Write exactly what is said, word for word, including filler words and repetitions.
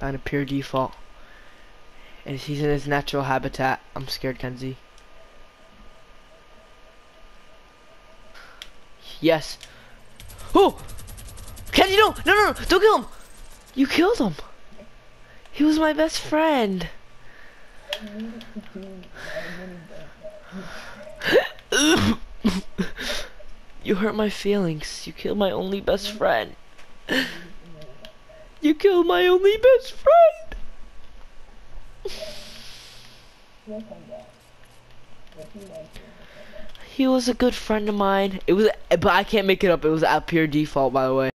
on a pure default. And he's in his natural habitat. I'm scared, Kenzie. Yes. Oh! Kenzie, no! No, no, no! Don't kill him! You killed him! He was my best friend! You hurt my feelings. You killed my only best friend. You killed my only best friend! He was a good friend of mine. It was, but I can't make it up. It was at pure default, by the way.